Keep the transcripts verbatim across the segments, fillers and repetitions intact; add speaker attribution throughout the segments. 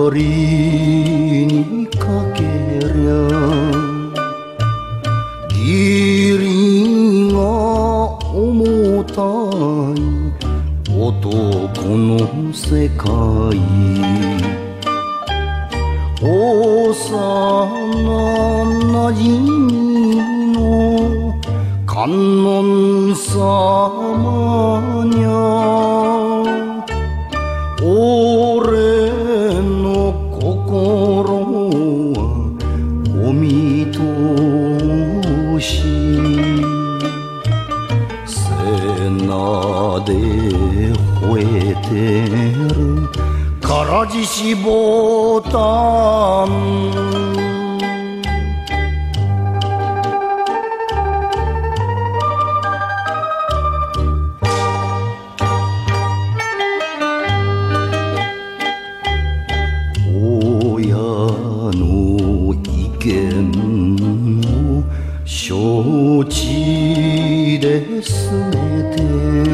Speaker 1: りにかけりゃ義理が重たい男の世界幼なじみの観音様にゃ俺の心はお見通し背なで吠えてるからじしボタン親の意見を承知ですべて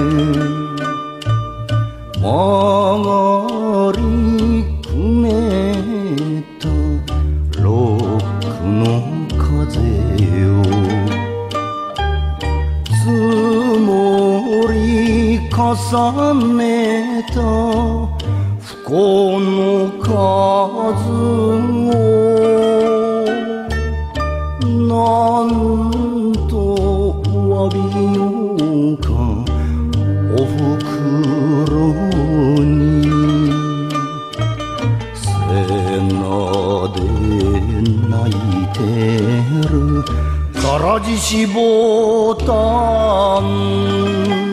Speaker 1: 曲がりくねったロックの風よ積もり重ねた不幸の数をなんと詫びようかおふくろに背なで泣いてるからじしボタン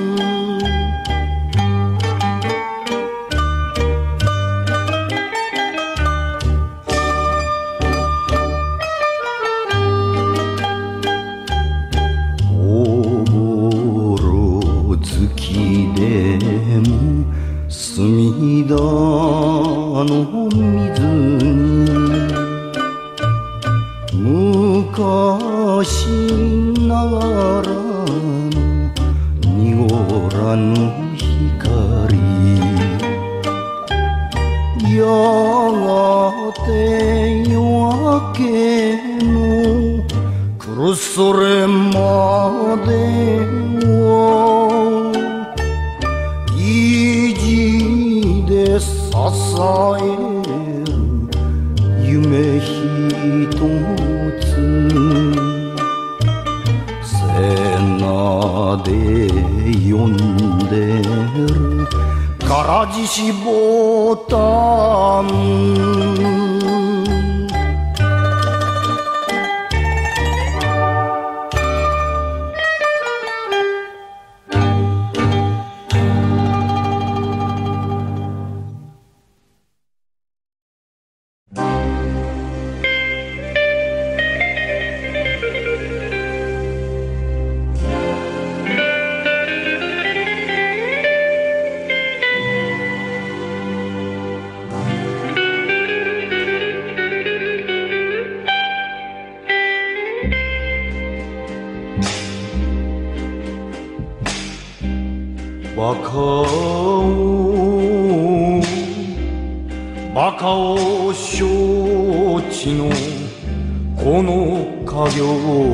Speaker 1: 隅田の水に昔ながらの濁らぬ光やがて夜明けの来るそれまでは意地で支える夢ひとつ背なで呼んでるからじしボタンバカをバカを承知のこの家業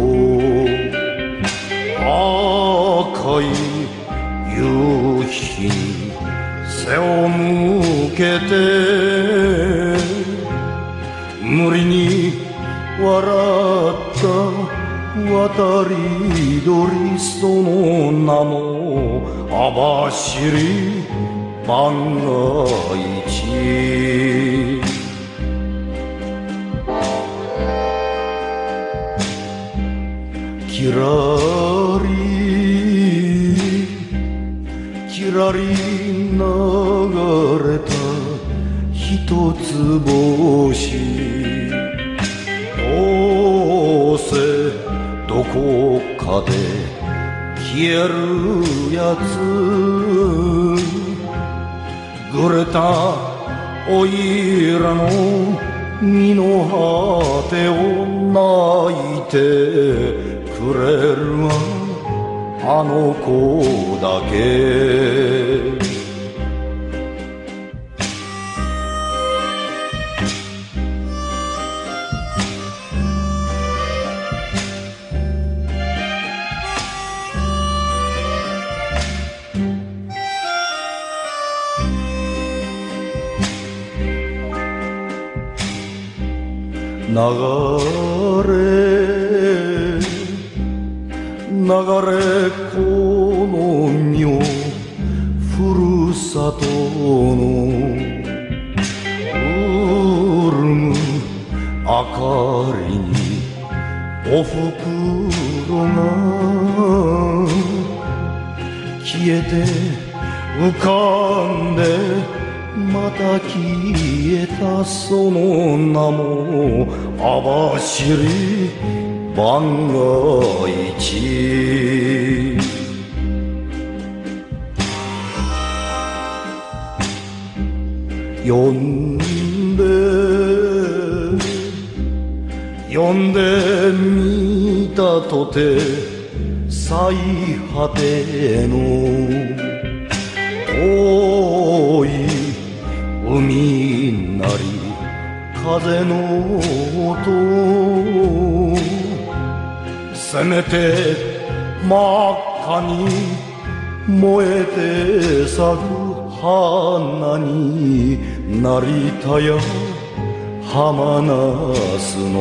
Speaker 1: 赤い夕日に背を向けて無理に笑った渡り鳥その名も網走万が一きらりきらり流れた一つ星どうせどこかで消えるやつぐれたおいらの身の果てを泣いてくれるわあの子だけ流れ流れこの身をふるさとの潤む明かりにおふくろが消えて浮かんでまた消えたその名も網走番外地呼んで呼んでみたとて最果ての遠い海なり風の音せめて真っ赤に燃えて咲く花になりたや浜那須の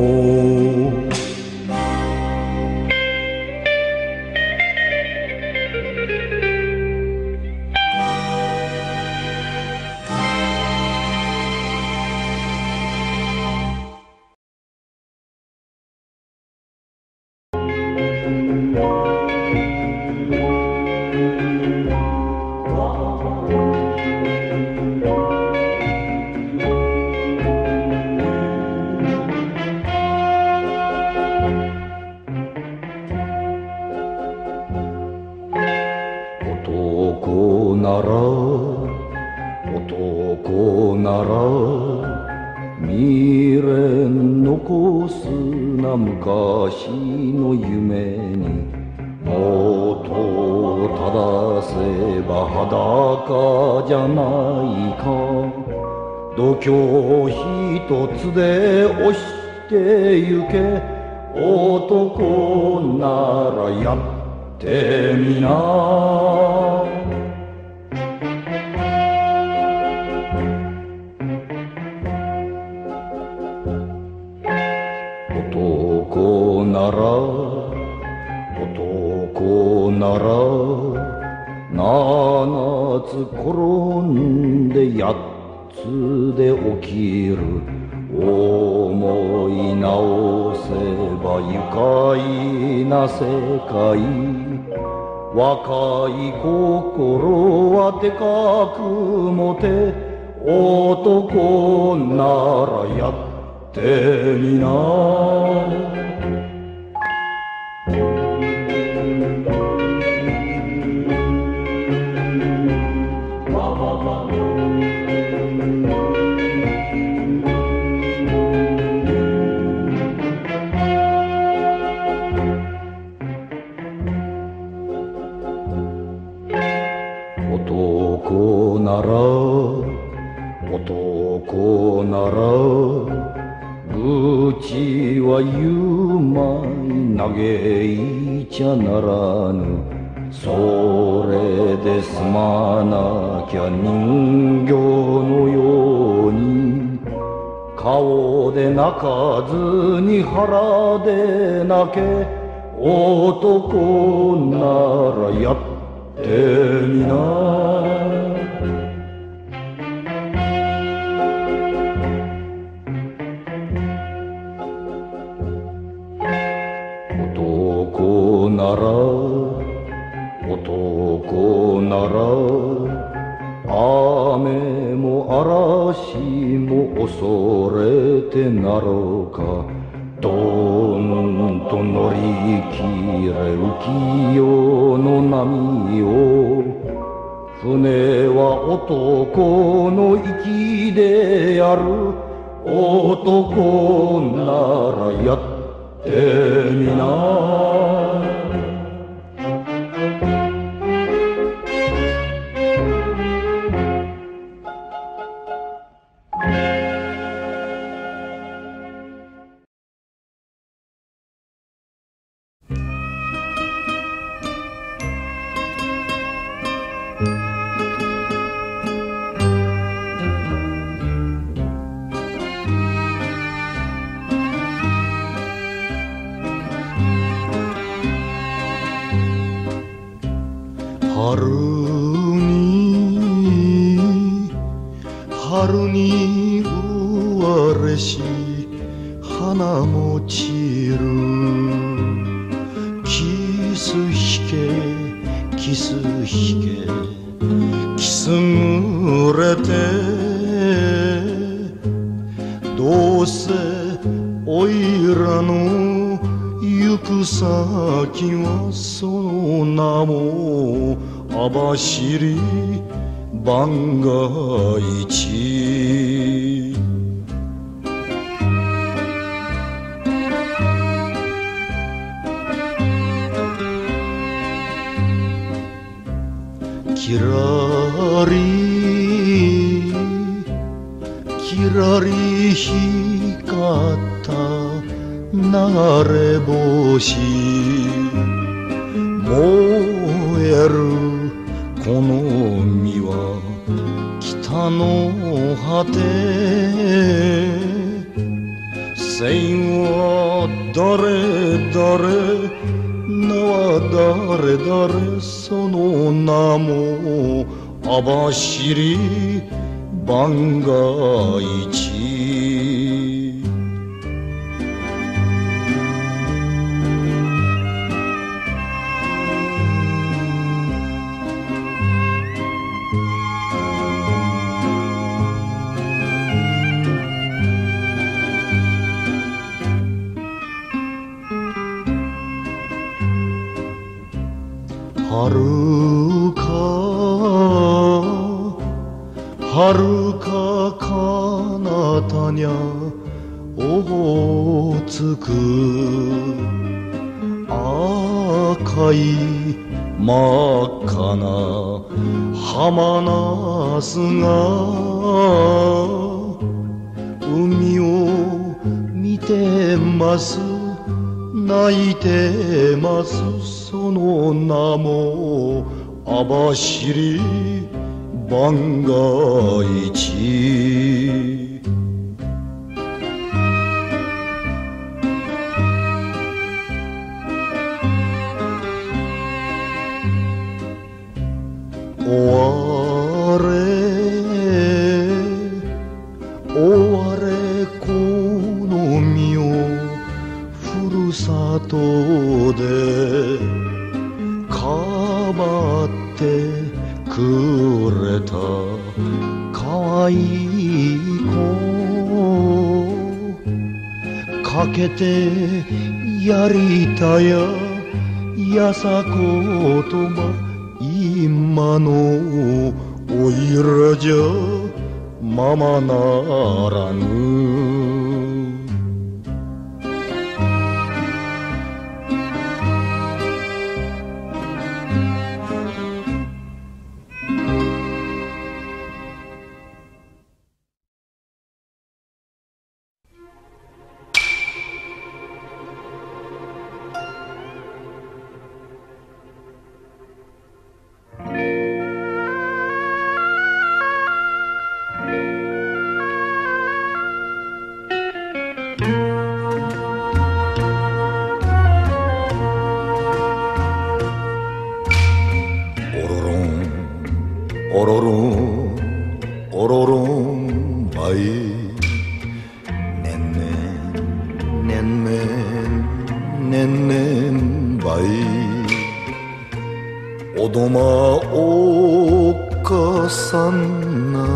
Speaker 1: 男なら男なら未練残すな昔の夢に音を正せば裸じゃないか度胸一つで押してゆけ男ならやってみな男なら男なら七つ転んで八つで起きる思い直せば愉快な世界若い心はでかくもて男ならやってみな男なら男なら愚痴は言うまい嘆いちゃならぬそれで済まなきゃ人形のように顔で泣かずに腹で泣け男ならやってみな男なら男なら雨も嵐も恐れてなろうかどんと乗り切れ浮世の波を船は男の息である男ならやってみな春に春にうわれし花も散るキス引けキス引けキスぐれてどうせおいらの行く先はその名も網走番外地キラリキラリ光った流れ星燃えるこの海は北の果て線は誰誰名は誰誰その名も網走番外地遥か遥か彼方にゃオホーツク赤い真っ赤な浜ナスが海を見てます泣いてますその名も網走番外地終われ終われこの身をふるさとでかばってくれたかわいい子かけてやりたややさ言葉今のおいらじゃままならぬおろろんおろろんばいねんねんねんねんねんねんばいおどまおっかさんな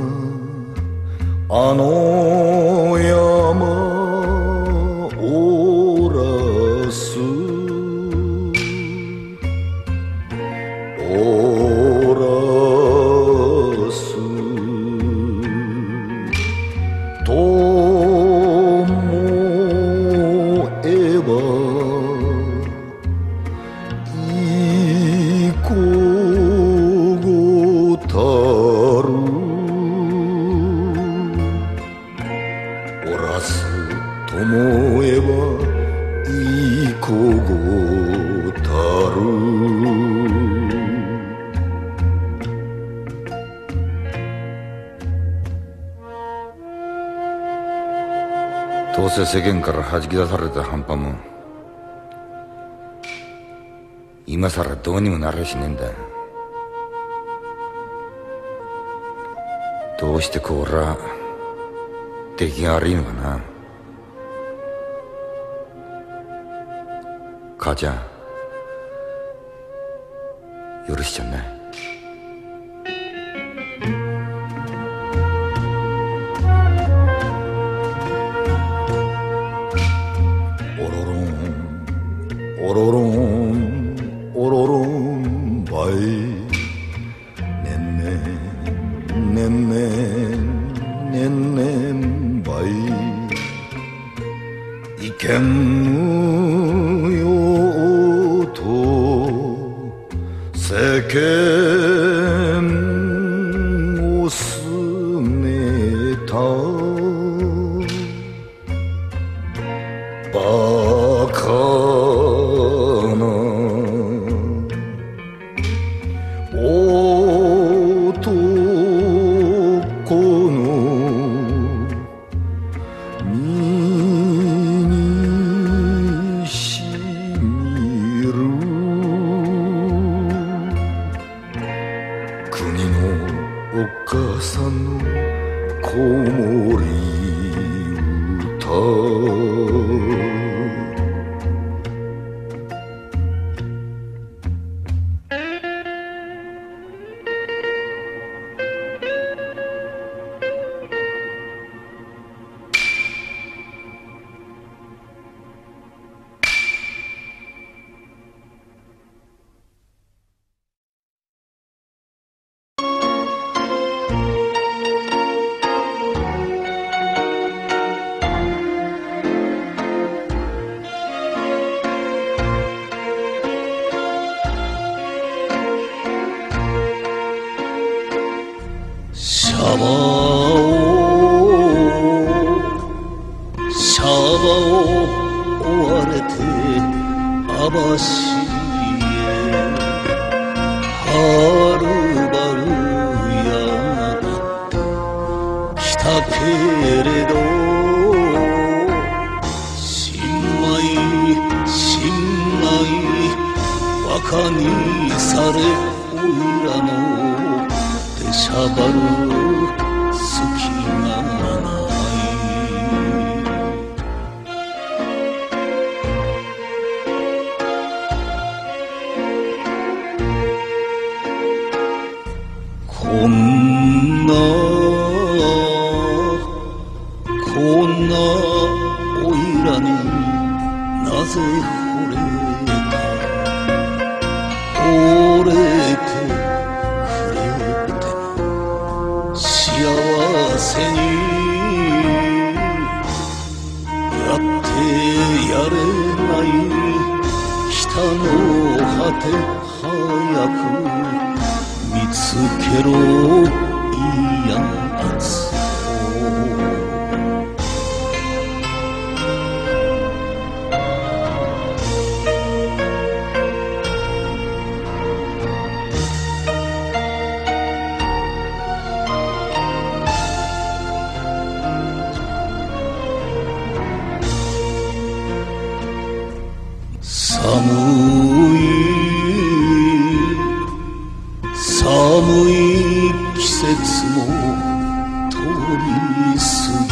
Speaker 1: あの山おらすおらと思えばいこごたるおらすと思えばいこごたるどうせ世間から弾き出された半端も今さらどうにもなれしねえんだ。 してこら出来が悪いのかな。母ちゃん許しちゃんない。おろろんおろろんおろろんばいねんねんねんねんねんねんばいいけんむよと世間をすねたバカな男の身にしみる国のお母さんの子守歌シャバをシャバを追われて網走へはるばるやってきたけれど新米新米バカにされおいらのしゃばる隙がないこんなこんなおいらになぜ惚れた惚れて幸せにやってやれない北の果て早く見つけろいいやつ寒い寒い季節も通り過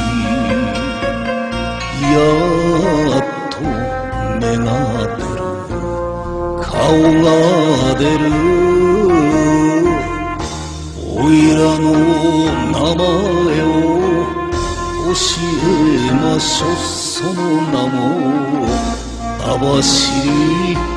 Speaker 1: ぎやっと芽が出る顔が出るおいらの名前を教えましょうその名も網走